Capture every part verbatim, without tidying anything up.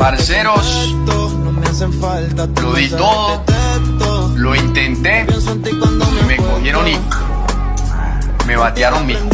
Parceros, lo di todo, lo intenté y me cogieron y me batearon mi.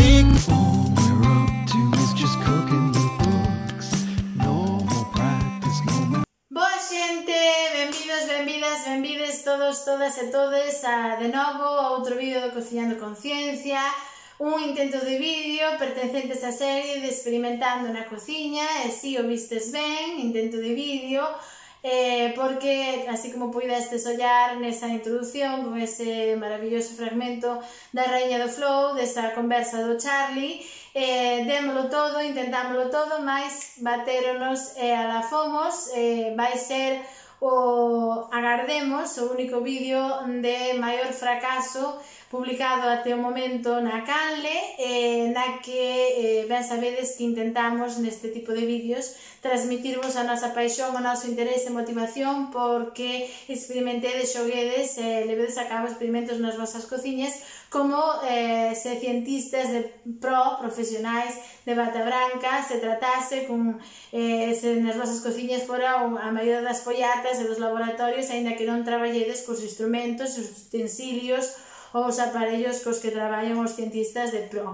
Boa xente, benvidos, benvidas, benvides todos, todas e todes a, de novo, a outro vídeo do Cociñando Conciencia, un intento de vídeo pertencente a esa serie de Experimentando na Cociña, e si o vistes ben, intento de vídeo, eh, porque, así como puidestes ollar nesa introducción, con ese maravilloso fragmento da Raíña do Flow, desa conversa do Charlie, eh, démolo todo, intentámolo todo, mas batéronos e alafomos, eh, vai ser o agardemos o único vídeo de maior fracaso publicado até o momento na canle, eh, na que eh, ben sabedes que intentamos neste tipo de vídeos transmitirvos a nosa paixón, o noso interese e motivación porque experimentedes, xoguedes e eh, levedes a cabo experimentos nas vosas cociñas como eh, se cientistas de pro, profesionais de bata branca, se tratase con, eh, se nas vosas cociñas fora a maioria das follatas e dos laboratorios, aínda que non traballedes cos instrumentos, os utensilios ou os aparellos cos que traballan os cientistas de pro.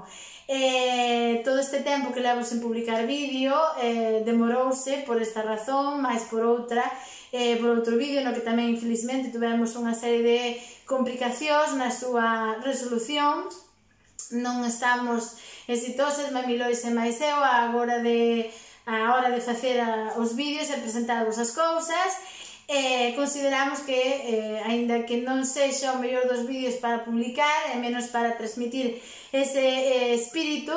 Eh, todo este tempo que levo sen publicar vídeo eh, demorouse por esta razón, máis por outra, eh, por outro vídeo no que tamén infelizmente tivemos unha serie de complicacións na súa resolución. Non estamos exitosos, Mamilois e máis eu, a hora de, a hora de facer a, os vídeos e presentarvos as cousas. Eh, consideramos que, eh, aínda que non sexa o mellor dos vídeos para publicar, e menos para transmitir ese eh, espírito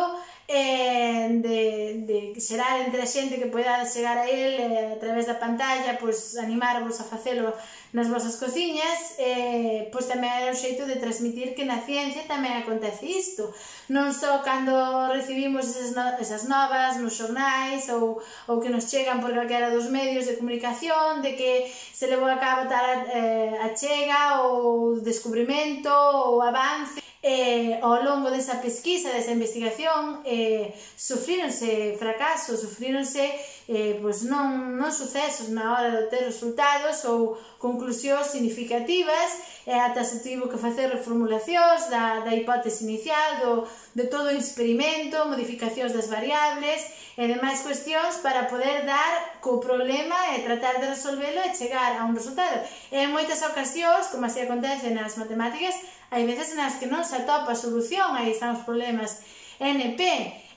eh, de, de xerar entre a xente que poida chegar a él eh, a través da pantalla, pois animarvos a facelo nas vosas cociñas, eh, pois tamén é un xeito de transmitir que na ciencia tamén acontece isto, non só cando recibimos esas, no, esas novas nos xornais ou, ou que nos chegan por calquera dos medios de comunicación de que se levou a cabo tal eh, a chega ou descubrimento ou avance. Eh, ao longo desa pesquisa, desa investigación, eh, sufríronse fracasos, sufríronse eh, pois non, non sucesos na hora de ter resultados ou conclusións significativas, e ata se tivo que facer reformulacións da, da hipótese inicial, do, de todo o experimento, modificacións das variables e demais cuestións para poder dar co problema e tratar de resolvelo e chegar a un resultado. E en moitas ocasións, como así acontece nas matemáticas, hai veces nas que non se atopa a solución, aí están os problemas N P.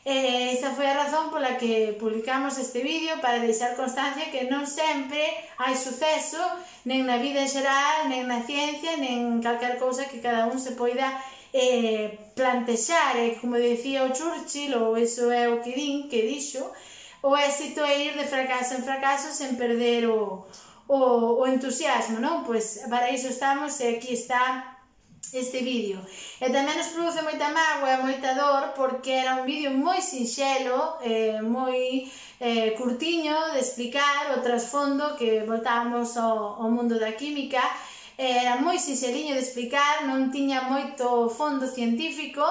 E esa foi a razón pola que publicamos este vídeo, para deixar constancia que non sempre hai suceso, nen na vida en xeral, nen na ciencia, nen calquer cousa que cada un se poida eh, plantexar. E como decía o Churchill, ou iso é o que din, que dixo, o éxito é ir de fracaso en fracaso sen perder o, o, o entusiasmo, non? Pois para iso estamos, e aquí está este vídeo. E tamén nos produce moita mágoa e moita dor porque era un vídeo moi sinxelo, eh, moi eh, curtiño de explicar o trasfondo que voltábamos ao, ao mundo da química. Era moi sinxeliño de explicar, non tiña moito fondo científico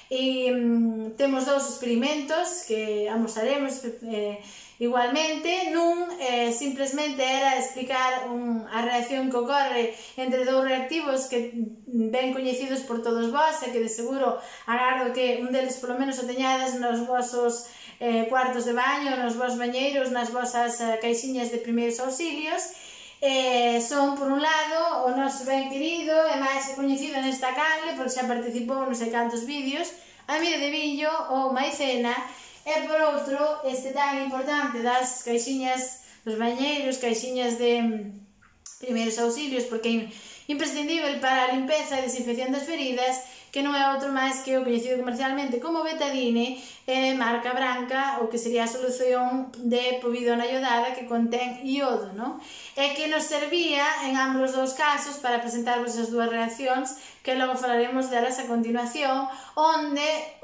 e mm, temos dous experimentos que amosaremos eh, igualmente. Nun eh, simplemente era explicar un, a reacción que ocorre entre dous reactivos que ben coñecidos por todos vós e que de seguro agardo que un deles polo menos o teñades nos vosos eh, cuartos de baño, nos vos bañeiros, nas vosas eh, caixiñas de primeiros auxilios. Eh, son, por un lado, o noso ben querido e máis coñecido nesta canle, porque xa participou non sei cantos vídeos, Amigo de Billo ou Maicena. E por outro, este tan importante das caixiñas dos bañeiros, caixiñas de primeiros auxilios, porque é imprescindible para a limpeza e desinfección das feridas, que non é outro máis que o coñecido comercialmente como Betadine, eh, marca branca, o que sería a solución de povidona iodada que contén iodo, non? E que nos servía en ambos os casos para presentarvos as dúas reaccións que logo falaremos delas a continuación, onde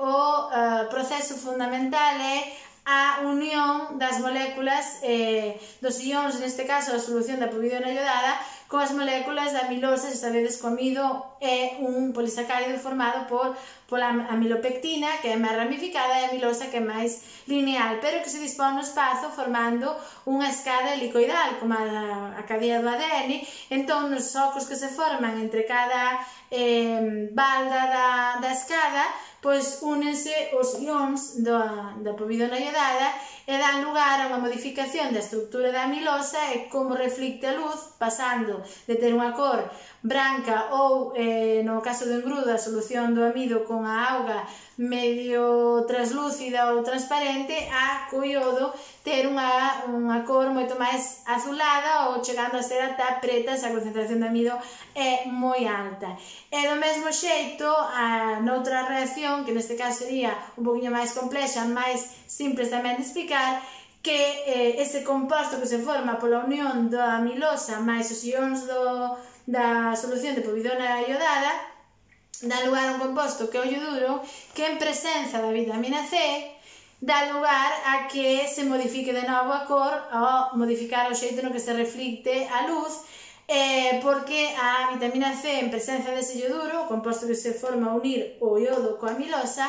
o uh, proceso fundamental é a unión das moléculas eh, dos ións, neste caso a solución da povidona iodada, con as moléculas da amilosa. Se sabedes que o amido é un polisacárido formado por pola amilopectina, que é máis ramificada, e a amilosa, que é máis lineal, pero que se dispón no espazo formando unha escada helicoidal, como a, a cadea do A D N. Entón, nos socos que se forman entre cada eh, balda da, da escada, pois únense os ións da, da povidona iodada e dan lugar a unha modificación da estructura da amilosa e como reflicte a luz, pasando de ter unha cor branca ou, eh, no caso do engrudo, a solución do amido con a auga medio translúcida ou transparente, a co iodo ter unha, unha cor moito máis azulada ou chegando a ser ata preta se a concentración de amido é moi alta. E do mesmo xeito, a, noutra reacción, que neste caso sería un poquinho máis complexa, máis simples tamén de explicar, que eh, ese composto que se forma pola unión da amilosa máis os ións do, da solución de povidona iodada dá lugar a un composto que é o ioduro, que en presenza da vitamina C dá lugar a que se modifique de novo a cor ao modificar o xeito no que se reflicte a luz, eh, porque a vitamina C en presenza dese ioduro, o composto que se forma a unir o iodo coa amilosa,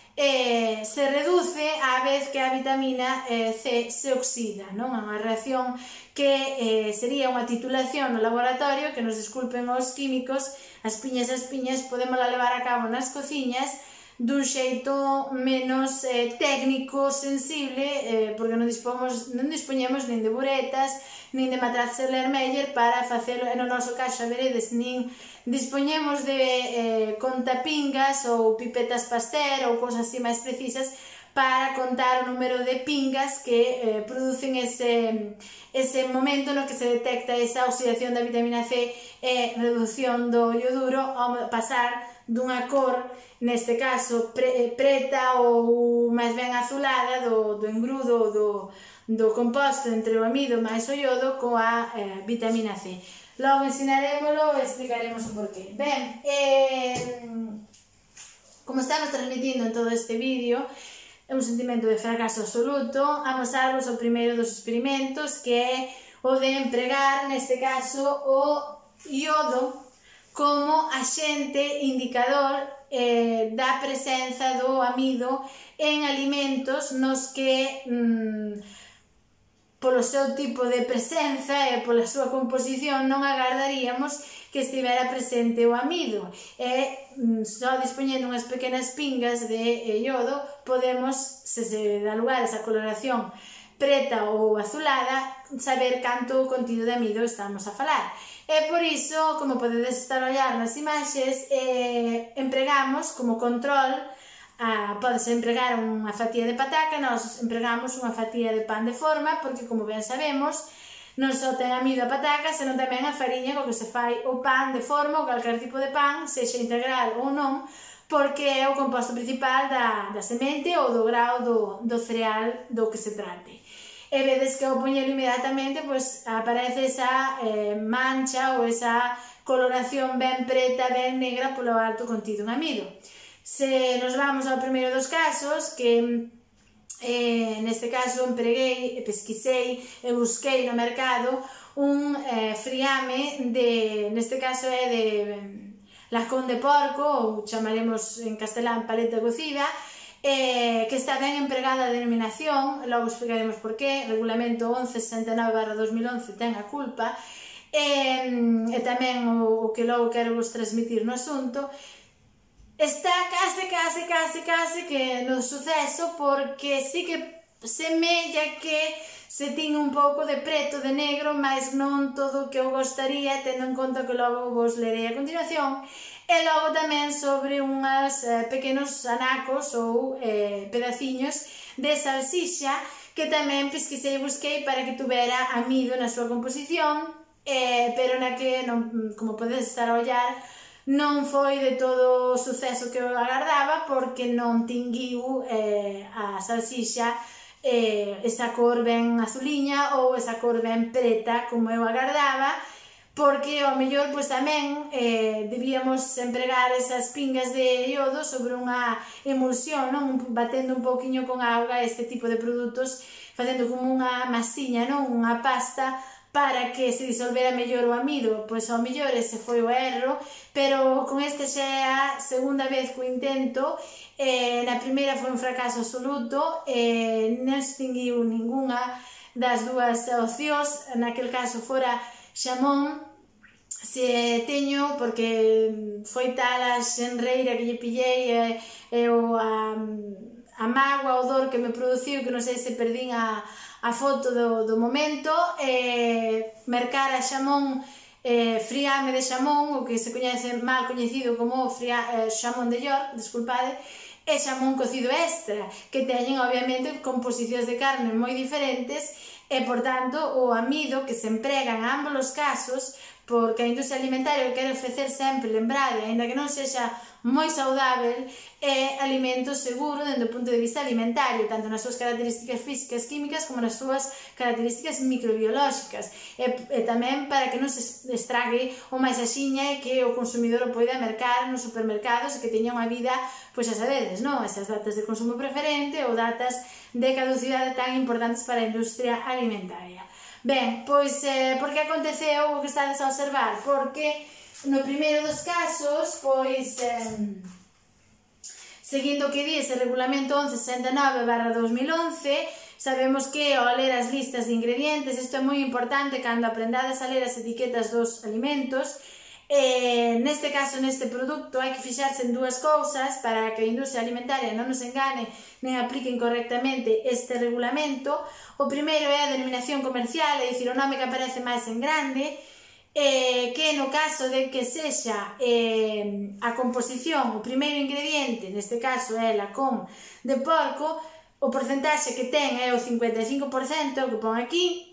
Eh, se reduce á vez que a vitamina eh, C se oxida, non? É unha reacción que eh, sería unha titulación no laboratorio, que nos desculpen os químicos, as piñas as piñas podemos levar a cabo nas cociñas dun xeito menos eh, técnico, sensible, eh, porque non dispomos, non dispoñemos nin de buretas, nin de matrazas Lermeyer para facelo, e no noso caso, a veredes, nin dispoñemos de eh, contapingas ou pipetas Pasteur ou cousas así máis precisas para contar o número de pingas que eh, producen ese, ese momento no que se detecta esa oxidación da vitamina C e reducción do ioduro ao pasar dunha cor, neste caso pre, preta ou máis ben azulada do, do engrudo do, do composto entre o amido máis o iodo coa eh, vitamina C. Logo ensinaremoslo e explicaremos o porqué. Ben, eh, como estamos transmitindo en todo este vídeo, é un sentimento de fracaso absoluto, amosarvos o primeiro dos experimentos, que é o de empregar, neste caso, o iodo como axente indicador eh, da presenza do amido en alimentos nos que mm, polo seu tipo de presenza e pola súa composición non agardaríamos que estivera presente o amido. E só dispoñendo unhas pequenas pingas de iodo podemos, se se dá lugar a esa coloración preta ou azulada, saber canto contido de amido estamos a falar. E por iso, como podedes estar a ollar nas imaxes, eh, empregamos como control. Ah, podes empregar unha fatía de pataca, nós empregamos unha fatía de pan de forma, porque, como ben sabemos, non só ten amido a pataca, senón tamén a fariña co que se fai o pan de forma ou calquer tipo de pan, sexa integral ou non, porque é o composto principal da, da semente ou do grao do, do cereal do que se trate. E vedes que ao poñelo inmediatamente pues, aparece esa eh, mancha ou esa coloración ben preta, ben negra polo alto contido en amido. Se nos vamos ao primeiro dos casos, que eh, neste caso empreguei, pesquisei e busquei no mercado un eh, friame de, neste caso é de lacón de porco, ou chamaremos en castelán paleta cocida, eh, que está ben empregada a denominación, logo explicaremos por qué, regulamento once sesenta e nove barra dos mil once ten a culpa, e, e tamén o, o que logo quero vos transmitir no asunto. Está case, case, case, case que no suceso, porque sí que semella que se tiña un pouco de preto, de negro, mas non todo o que eu gostaría, tendo en conta que logo vos lerei a continuación, e logo tamén sobre unhas eh, pequenos anacos ou eh, pedaciños de salsixa que tamén pesquisei e busquei para que tuvera amido na súa composición, eh, pero na que, non, como podes estar a ollar, non foi de todo o suceso que eu agardaba, porque non tinguiu eh, a salsixa eh, esa cor ben azuliña ou esa cor ben preta como eu agardaba, porque ao mellor pois, tamén eh, debíamos empregar esas pingas de iodo sobre unha emulsión, non? Batendo un pouquiño con auga este tipo de produtos, facendo como unha masiña, non? Unha pasta para que se disolvera mellor o amido, pois ao mellor ese foi o erro, pero con este xa é a segunda vez que o intento. Eh, na primeira foi un fracaso absoluto, eh, non extinguiu ninguna das dúas opcións, naquel caso fora xamón, se teño, porque foi tal a xenreira que lle pillei e, e o, a, a mágoa, o dor que me produciu, que non sei se perdín a, a foto do, do momento, eh, mercar a xamón, eh, friame de xamón, o que se coñece mal coñecido como fria, eh, xamón de York, desculpade, e xamón cocido extra, que teñen obviamente composicións de carne moi diferentes e, por tanto, o amido que se emprega en ambos os casos, porque a industria alimentaria quere ofrecer sempre, lembrade, ainda que non sexa moi saudável, é alimento seguro dende o punto de vista alimentario, tanto nas súas características físicas, químicas, como nas súas características microbiolóxicas, e, e tamén para que non se estrague o máis axiña e que o consumidor o poida mercar nos supermercados e que teña unha vida, pois xa sabedes, non? Esas datas de consumo preferente ou datas de caducidade tan importantes para a industria alimentaria. Ben, pois, eh, por que aconteceu o que estades a observar? Porque no primeiro dos casos, pois, eh, seguindo o que di ese regulamento once sesenta e nove barra dos mil once, sabemos que ao ler as listas de ingredientes, isto é moi importante cando aprendades a ler as etiquetas dos alimentos, eh, neste caso, neste produto, hai que fixarse en dúas cousas para que a industria alimentaria non nos engane nen aplique incorrectamente este regulamento. O primeiro é a denominación comercial, é dicir, o nome que aparece máis en grande, eh, que no caso de que sexa eh, a composición, o primeiro ingrediente, neste caso é lacón de porco, o porcentaxe que ten é o cincuenta e cinco por cento, que pon aquí,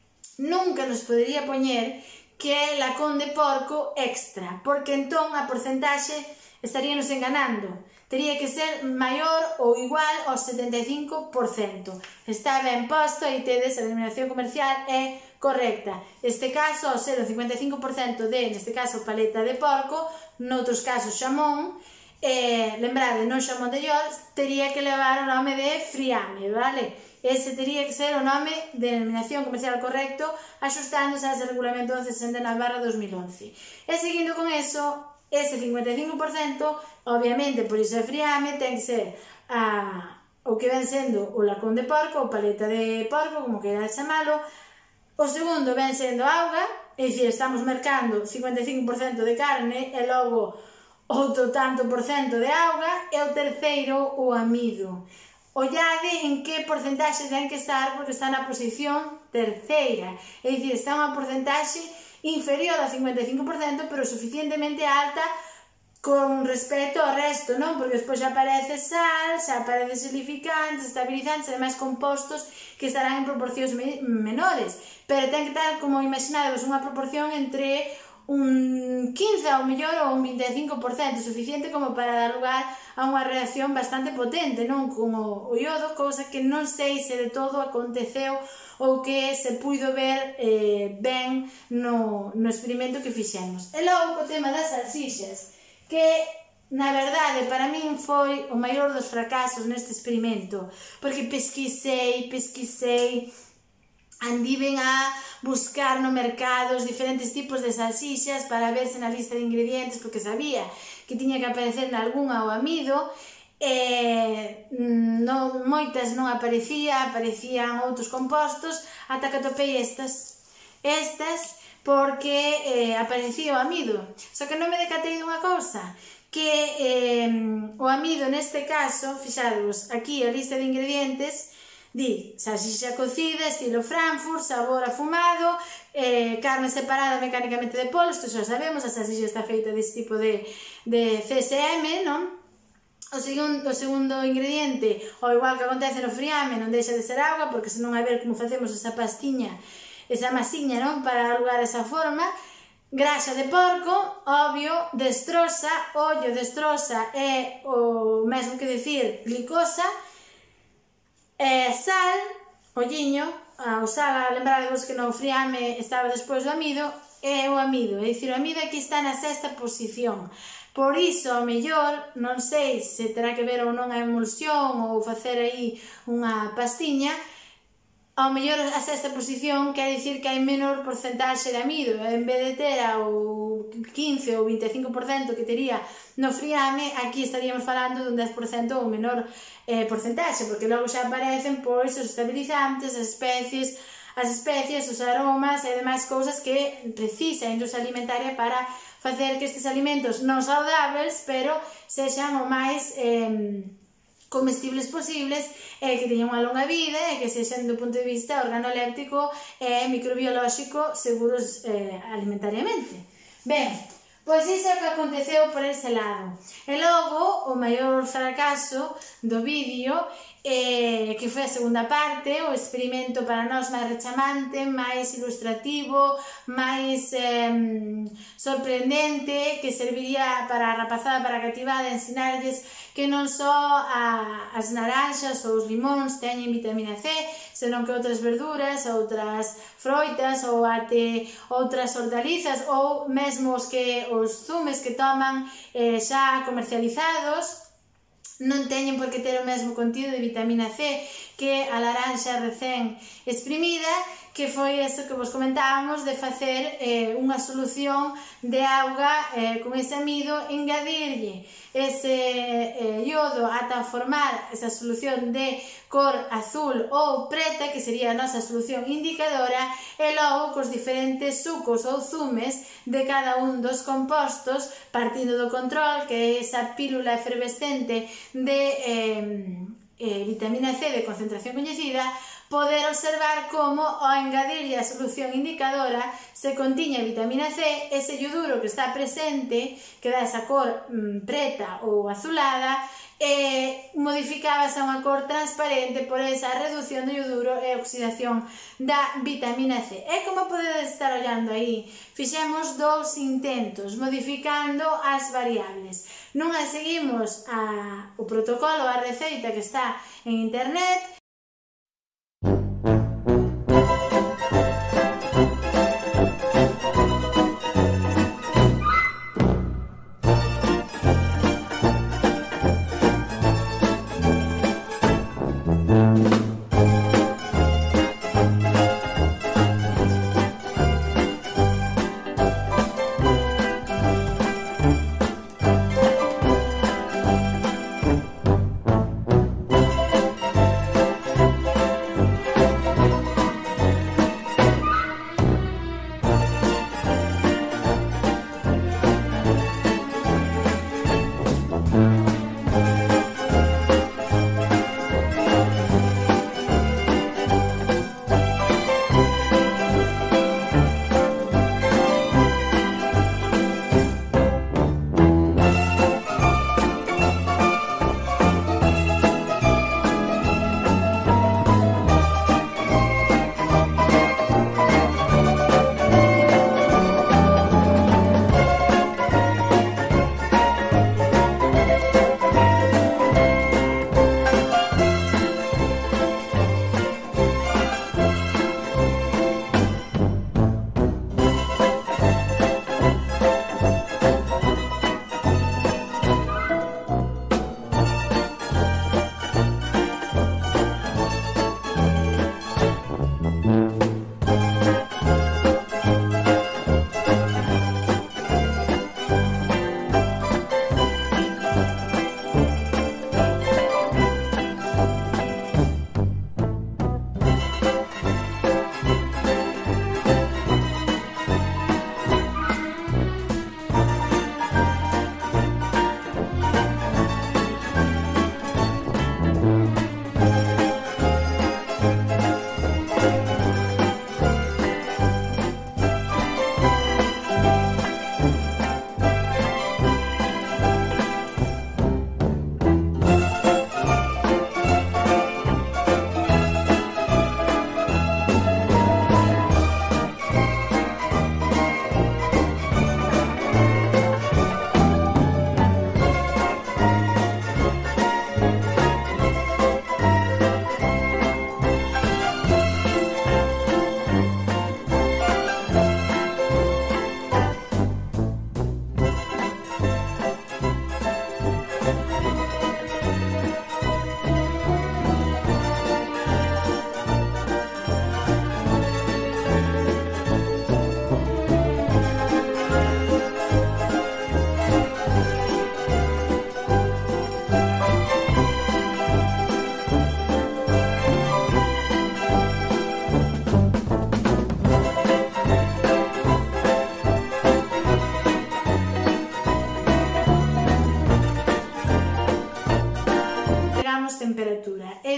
nunca nos podería poñer que é lacón de porco extra, porque entón a porcentaxe estaríanos enganando. Tería que ser maior ou igual ao setenta e cinco por cento. Está ben posto, aí tedes, a denominación comercial é correcta. Este caso, ao ser o cincuenta e cinco por cento de, neste caso, paleta de porco, noutros casos xamón, eh, lembrade, non xamón de York, tería que levar o nome de friame, vale? Ese tería que ser o nome de denominación comercial correcto, axustándose a ese regulamento once sesenta e nove barra dos mil once. E seguindo con eso, ese cincuenta e cinco por cento, obviamente, por iso é friame, ten que ser a, o que ven sendo o lacón de porco, ou paleta de porco, como queira chamalo. O segundo ven sendo auga, é dicir, estamos mercando cincuenta e cinco por cento de carne e logo outro tanto por cento de auga. E o terceiro, o amido. Ollade en que porcentaxe ten que estar, porque está na posición terceira, é dicir, está unha porcentaxe inferior ao cincuenta e cinco por cento, pero suficientemente alta con respecto ao resto, non? Porque despois xa aparece sal, xa aparece silificantes, estabilizantes e demais compostos que estarán en proporcións menores, pero ten que estar, como imaginades, unha proporción entre un quince ao mellor ou un vinte e cinco por cento, suficiente como para dar lugar a unha reacción bastante potente, non? Como o iodo, cousa que non sei se de todo aconteceu ou que se puido ver eh, ben no, no experimento que fixemos. E logo o tema das salsixas, que na verdade para min foi o maior dos fracasos neste experimento, porque pesquisei, pesquisei, andiven a buscar no mercado os diferentes tipos de salsixas para verse na lista de ingredientes, porque sabía que tiña que aparecer nalgúnha o amido, e non, moitas non aparecía, aparecían outros compostos, ata que atopei estas, estas porque eh, aparecía o amido. Só que non me decatei dunha cousa, que eh, o amido neste caso, fixadvos, aquí a lista de ingredientes, di salsixa cocida, estilo Frankfurt, sabor afumado, eh, carne separada mecánicamente de polo, isto xa sabemos, a salsixa está feita deste tipo de, de C S M, non? O segundo, o segundo ingrediente, ao igual que acontece no friame, non deixa de ser auga, porque senón a ver como facemos esa pastiña, esa masiña, non? Para dar lugar a esa forma. Graxa de porco, obvio, destrosa, ollo, destrosa é o mesmo que dicir glicosa, e sal, olliño, o sal, lembrarevos que no friame estaba despois do amido, é o amido, é dicir, o amido aquí está na sexta posición. Por iso, ao mellor, non sei se terá que ver ou non a emulsión ou facer aí unha pastiña, ao mellor a sexta posición quer dicir que hai menor porcentaxe de amido, en vez de ter o quince ou vinte e cinco por cento que tería no friame, aquí estaríamos falando dun dez por cento ou menor eh, porcentaxe, porque logo xa aparecen pois os estabilizantes, as especies, as especies, os aromas e demais cousas que precisa a industria alimentaria para facer que estes alimentos non saudáveis, pero sexan o máis eh, comestibles posibles e que teñan unha longa vida e que sexan do punto de vista organoléptico e microbiolóxico seguros eh, alimentariamente. Ben, pois iso é o que aconteceu por ese lado. E logo, o maior fracaso do vídeo, eh, que foi a segunda parte, o experimento para nós máis rechamante, máis ilustrativo, máis eh, sorprendente, que serviría para a rapazada, para a cativada, ensinarlles que non só a, as naranxas ou os limóns teñen vitamina C, senón que outras verduras, outras froitas ou até outras hortalizas ou mesmo os, que, os zumes que toman eh, xa comercializados non teñen por que ter o mesmo contido de vitamina C que a laranxa recén exprimida, que foi eso que vos comentábamos de facer eh, unha solución de auga eh, con ese amido, engadirlle ese eh, iodo ata formar esa solución de cor azul ou preta, que sería a nosa solución indicadora, e logo cos diferentes sucos ou zumes de cada un dos compostos, partindo do control, que é esa pílula efervescente de eh, eh, vitamina C de concentración coñecida, poder observar como ao engadirlle a solución indicadora se contiña vitamina C, ese ioduro que está presente, que dá esa cor mm, preta ou azulada, e modificábase a unha cor transparente por esa reducción do ioduro e oxidación da vitamina C. E como podedes estar ollando aí, fixemos dous intentos modificando as variables. Nunha seguimos a, o protocolo, a receita que está en internet.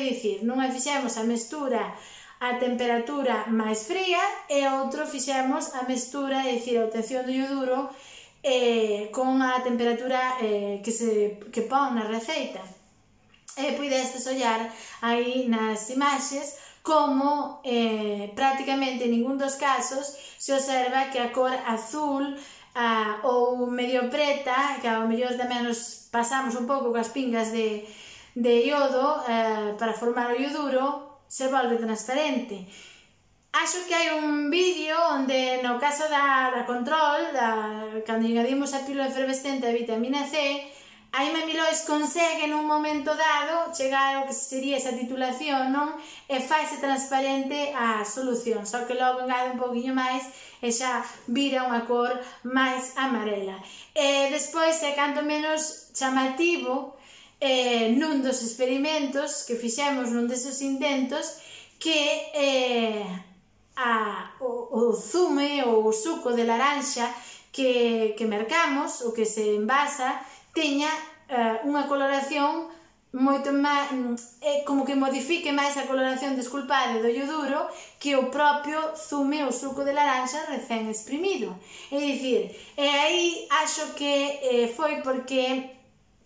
dicir, nunha fixemos a mestura a temperatura máis fría e outro fixemos a mestura, é dicir, a obtención do ioduro eh, con a temperatura eh, que, se, que pon na receita. E pudestes ollar aí nas imaxes como eh, prácticamente en ningún dos casos se observa que a cor azul a, ou medio preta, que ao mellor tamén nos pasamos un pouco coas pingas de, de iodo eh, para formar o ioduro, se volve transparente. Acho que hai un vídeo onde no caso da, da control, da, cando engadimos a pílula efervescente a vitamina C, a Imamilois consegue nun momento dado chegar ao que sería esa titulación, non? E faise transparente a solución, só que logo engade un pouquinho máis e xa vira unha cor máis amarela. E despois é canto menos chamativo Eh, nun dos experimentos que fixemos nun deses intentos que eh, a, o, o zume ou o suco de laranxa que, que mercamos, o que se envasa, teña eh, unha coloración moito máis, eh, como que modifique máis a coloración, desculpade, do ioduro que o propio zume ou suco de laranxa recén exprimido. É dicir, e aí acho que eh, foi porque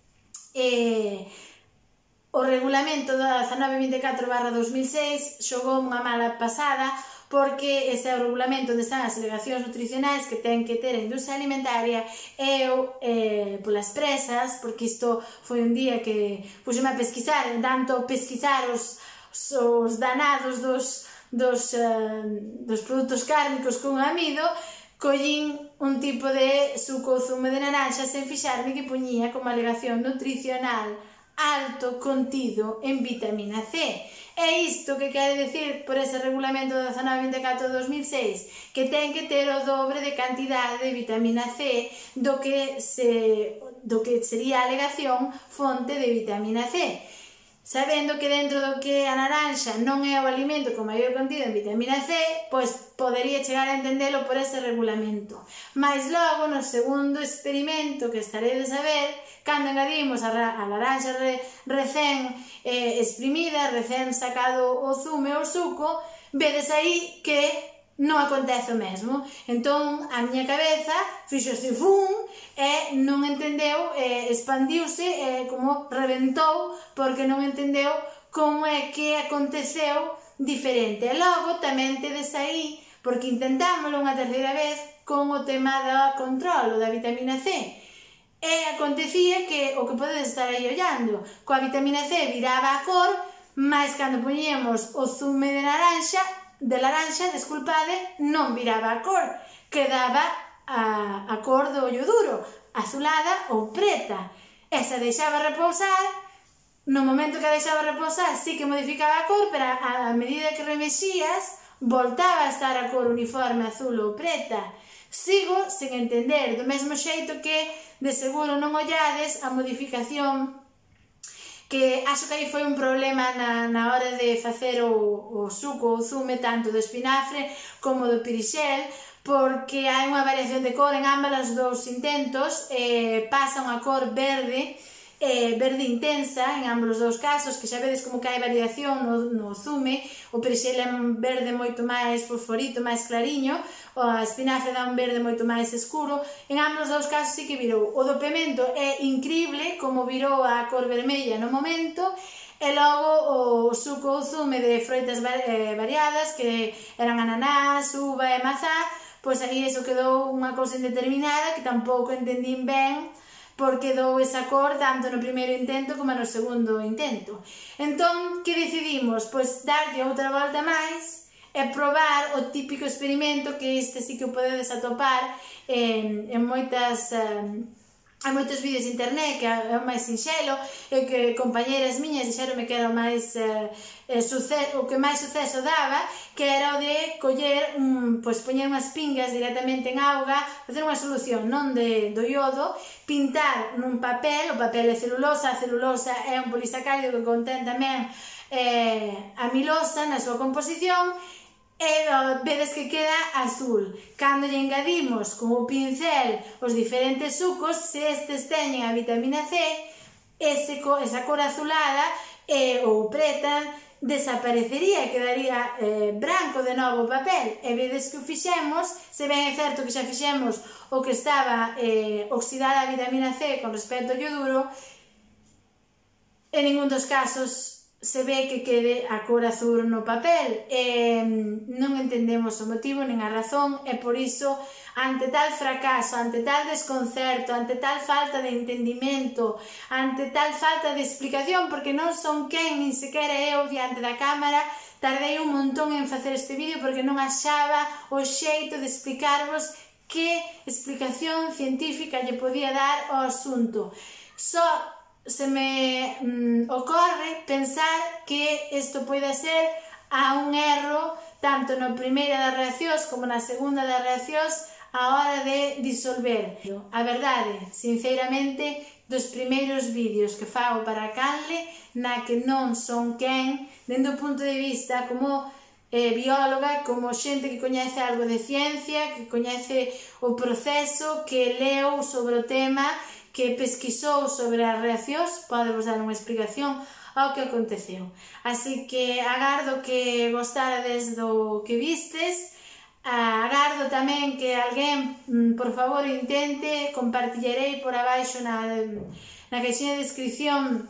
Eh, o regulamento do dezanove vinte e catro barra dos mil seis xogou unha mala pasada porque ese é o regulamento onde están as alegacións nutricionais que ten que ter a industria alimentaria e eu, eh, polas presas, porque isto foi un día que puxeme a pesquisar, tanto pesquisar os, os danados dos, dos, uh, dos produtos cárnicos con amido, collín un tipo de suco ou zume de naranja sen fixarme que poñía como alegación nutricional alto contido en vitamina C. E isto que quere dicir por ese regulamento do dezanove vinte e catro de dos mil seis, que ten que ter o dobre de cantidade de vitamina C do que, se, do que sería a alegación fonte de vitamina C. Sabendo que dentro do que a naranxa non é o alimento con maior contido en vitamina C, pois podería chegar a entendelo por ese regulamento. Mais logo, no segundo experimento que estaredes a ver, cando engadimos a, a naranxa re, recén eh, exprimida, recén sacado o zume ou suco, vedes aí que non acontece o mesmo. Entón, a miña cabeza fixose fum e non entendeu, eh, expandiuse, eh, como reventou, porque non entendeu como é que aconteceu diferente. E logo tamén tedes aí, porque intentámoslo unha terceira vez con o tema da control, da vitamina C. E acontecía que o que podedes estar aí ollando, coa vitamina C viraba a cor, mas cando poñíamos o zume de naranxa, de laranxa, desculpade, non viraba a cor, quedaba a, a cor do ioduro, azulada ou preta. E se deixaba repousar, no momento que a deixaba repousar sí que modificaba a cor, pero a, a medida que remexías, voltaba a estar a cor uniforme azul ou preta. Sigo sen entender, do mesmo xeito que de seguro non ollades a modificación, que acho que aí foi un problema na, na hora de facer o, o suco ou zume tanto do espinafre como do pirixel, porque hai unha variación de cor en ambas os dous intentos, eh, pasa unha cor verde, eh, verde intensa en ambos os dous casos, que xa vedes como que hai variación no, no zume, o pirixel é un verde moito máis fosforito, máis clariño, o espinafre dá un verde moito máis escuro. En ambos os dous casos sí que virou. O do pemento é incrible como virou a cor vermella no momento, e logo o suco ou zume de froitas variadas, que eran ananás, uva e mazá, pois aí eso quedou unha cousa indeterminada que tampouco entendín ben porque dou esa cor tanto no primeiro intento como no segundo intento. Entón, que decidimos? Pois darlle outra volta máis e probar o típico experimento, que este sí que o podedes atopar en, en moitas... Um, hai moitos vídeos de internet que é o máis sinxelo e que compañeras miñas dixeronme que era o máis eh, suceso, o que máis suceso daba, que era o de coller un, pois poñer unhas pingas directamente en auga, facer unha solución non de, do iodo, pintar nun papel, o papel é celulosa, a celulosa é un polisacárido que contén tamén eh, amilosa na súa composición, e vedes que queda azul. Cando lle engadimos con o pincel os diferentes sucos, se estes teñen a vitamina C, ese, esa cor azulada eh, ou preta, desaparecería e quedaría eh, branco de novo o papel. E vedes que o fixemos, se ben é certo que xa fixemos o que estaba eh, oxidada a vitamina C con respecto ao ioduro, en ningún dos casos se ve que quede a cor azul no papel. E non entendemos o motivo nin a razón, e por iso, ante tal fracaso, ante tal desconcerto, ante tal falta de entendimento, ante tal falta de explicación, porque non son quen, nin sequera eu diante da cámara, tardei un montón en facer este vídeo porque non achaba o xeito de explicarvos que explicación científica lle podía dar ao asunto. Só se me mm, ocorre pensar que isto pode ser a un erro tanto na primeira das reaccións como na segunda das reaccións a hora de disolver. A verdade, sinceramente, dos primeiros vídeos que fago para a canle, na que non son quen, dende o punto de vista como eh, bióloga, como xente que coñece algo de ciencia, que coñece o proceso, que leu sobre o tema, que pesquisou sobre as reaccións, podemos dar unha explicación ao que aconteceu. Así que agardo que gostarades do que vistes, agardo tamén que alguén, por favor, intente, compartillarei por abaixo na, na caixinha de descripción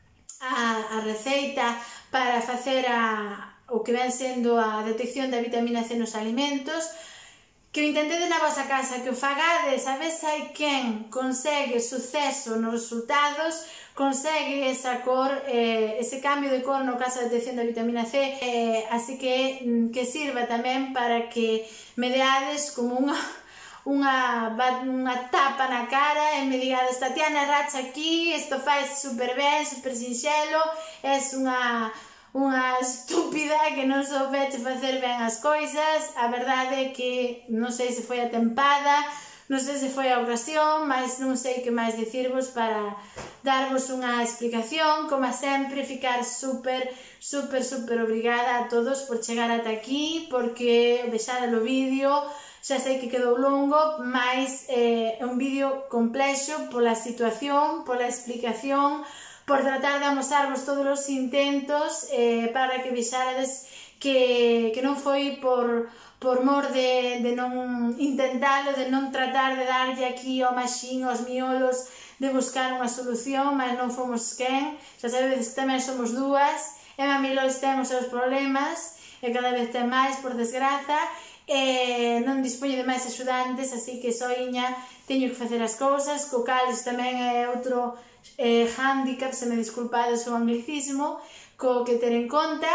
a, a receita para facer a, o que ven sendo a detección da vitamina C nos alimentos, que o intentedes na vosa casa, que o fagades, a vez hai quen consegue suceso nos resultados, consegue esa cor, eh, ese cambio de cor no caso da detección da vitamina C, eh, así que que sirva tamén para que me deades como unha, unha, unha tapa na cara e me digades: Tatiana, racha aquí, isto fai super ben, super sinxelo, és unha... unha estúpida que non soubeche facer ben as coisas. A verdade é que non sei se foi a tempada, non sei se foi a ocasión, mas non sei que máis dicirvos para darvos unha explicación. Como sempre, ficar super, super, super obrigada a todos por chegar ata aquí, porque vexade o vídeo, xa sei que quedou longo, mas é eh, un vídeo complexo pola situación, pola explicación, por tratar de amosarvos todos os intentos eh, para que vexarades que, que non foi por, por mor de, de non intentalo, de non tratar de darlle aquí ao maxín, aos miolos, de buscar unha solución, mas non fomos quen. Xa sabedes que tamén somos dúas, e mamilois ten os seus problemas, e cada vez ten máis, por desgraza, e non dispoño de máis axudantes, así que soiña teño que facer as cousas, co cal isto tamén é outro eh, handicap, se me disculpades o anglicismo, co que ter en conta.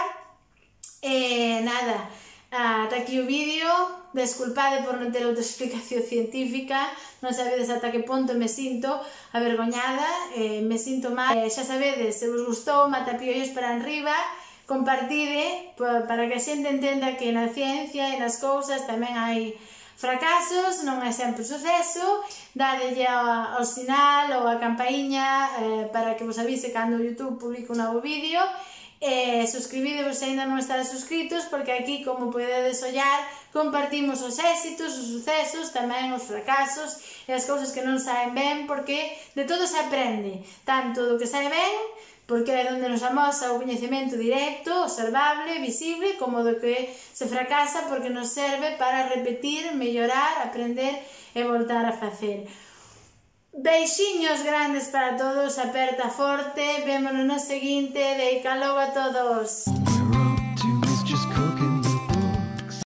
E nada, ata aquí o vídeo, desculpade por non ter outra explicación científica, non sabedes ata que punto me sinto avergoñada, eh, me sinto mal. Eh, xa sabedes, se vos gustou, matapiollos para enriba, compartide para que a xente entenda que na ciencia e nas cousas tamén hai fracasos, non é sempre suceso. Dadelle ao, ao sinal ou a campaíña eh, para que vos avise cando o YouTube publique un novo vídeo, e suscribidevos se ainda non estáis suscritos, porque aquí, como podedes ollar, compartimos os éxitos, os sucesos, tamén os fracasos e as cousas que non saen ben, porque de todo se aprende, tanto do que sae ben, porque é onde nos amosa o coñecemento directo, observable, visible, como do que se fracasa, porque nos serve para repetir, mellorar, aprender e voltar a facer. Beixiños grandes para todos, aperta forte, vémonos no seguinte, deica logo a todos.